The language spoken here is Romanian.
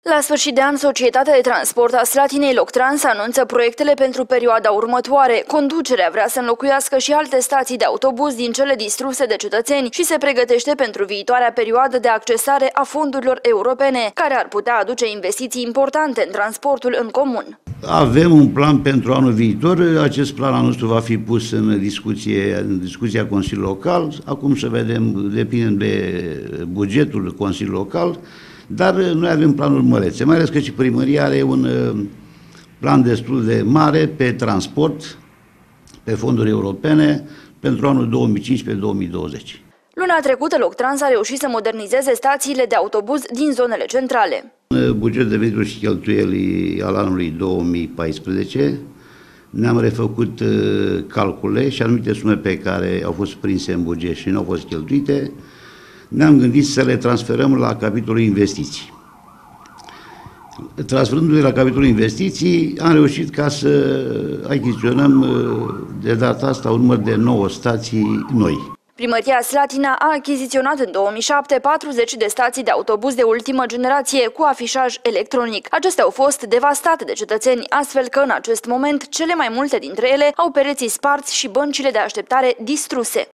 La sfârșit de an, Societatea de Transport a Slatinei Loctrans anunță proiectele pentru perioada următoare. Conducerea vrea să înlocuiască și alte stații de autobuz din cele distruse de cetățeni și se pregătește pentru viitoarea perioadă de accesare a fondurilor europene, care ar putea aduce investiții importante în transportul în comun. Avem un plan pentru anul viitor. Acest plan al nostru va fi pus în discuția Consiliului Local. Acum să vedem, depinde de bugetul Consiliului Local, dar noi avem planuri mărețe, mai ales că și primăria are un plan destul de mare pe transport, pe fonduri europene, pentru anul 2015-2020. Luna trecută, Loctrans a reușit să modernizeze stațiile de autobuz din zonele centrale. În buget de venituri și cheltuieli al anului 2014 ne-am refăcut calcule și anumite sume pe care au fost prinse în buget și nu au fost cheltuite, ne-am gândit să le transferăm la capitolul investiții. Transferându-le la capitolul investiții, am reușit ca să achiziționăm de data asta un număr de 9 stații noi. Primăria Slatina a achiziționat în 2007 40 de stații de autobuz de ultimă generație cu afișaj electronic. Acestea au fost devastate de cetățeni, astfel că în acest moment cele mai multe dintre ele au pereții sparți și băncile de așteptare distruse.